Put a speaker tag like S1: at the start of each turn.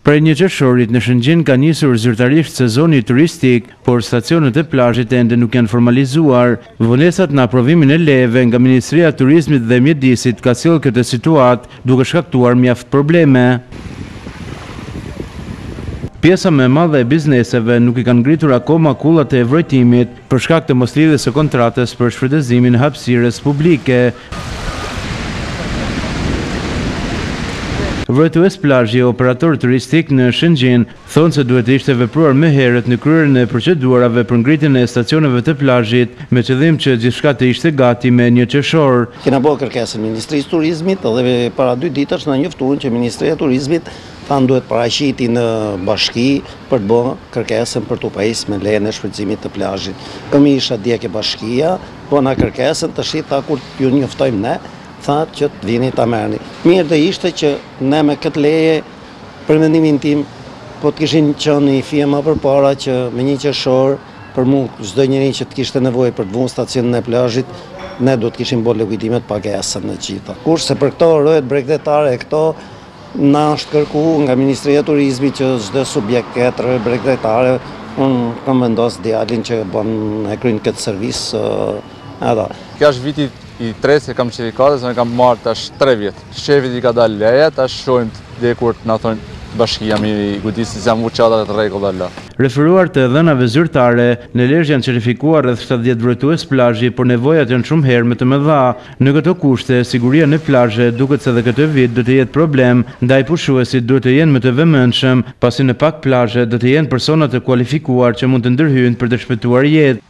S1: Prej 1 qershorit në Shëngjin ka nisur zyrtarisht sezoni turistik, por stacionet e plazhit ende nuk janë formalizuar. Vonesat në aprovimin e lejeve nga Ministria e Turizmit dhe Mjedisit ka sjellë këtë situatë, duke shkaktuar mjaft probleme. Pjesa më e madhe e bizneseve nuk i kanë ngritur akoma kullat e vrojtimit për shkak të moslidhjes së kontratës për shfrytëzimin e hapësirës publike. Vrojtues plazhi e operator turistik në Shëngjin thonë se duhet të ishte vepruar më herët në kryerjen e procedurave për ngritjen e stacioneve të plazhit, me qëllim që gjithçka të ishte gati me 1 qershor.
S2: Kena bërë kërkesën Ministrisë Turizmit dhe para 2 ditësh na njoftuan që Ministria e Turizmit thanë duhet paraqiti në bashki për të bërë kërkesën për të pajisë me lejen e shfrytëzimit të plazhit. Këmi isha dje ke bashkia, bëna kërkesën, tash tha kur ju njoftojmë ne, thatë që të vini ta merrni. Mirë dhe ishte që ne me këtë leje, për mendimin tim, po të kishin qenë i fije më përpara që me 1 qershor, për mu çdo njeri që të kishte nevojë për të vënë stacionin e plazhit, ne do të kishim bërë legitimet pagesën në gjitha. Kurse për këto rojet bregdetare, këto na është kërku nga Ministria e Turizmit që çdo subjekt ketë rojë bregdetare, unë kam vendosur djalin që e kryen këtë servis edhe.
S3: Kjo është viti i 3 se kam qefikatës, ne kam marrë tash 3 vjet. Shefit i ka dalë leja, tash shohim dhe kur na thonë bashkia mi i godisë jam uçata të rregulla.
S1: Referuar të dhënave zyrtare, në Lezhë janë certifikuar rreth 70 vrojtues plazhi, por nevojat janë shumë herë më të mëdha. Në këto kushte, siguria në plazhe duket se edhe këtë vit do të jetë problem, ndaj pushuesit duhet të jenë më të vëmendshëm, pasi në pak plazhe do të jenë persona të kualifikuar që mund të ndërhyjnë për të shpëtuar jetë.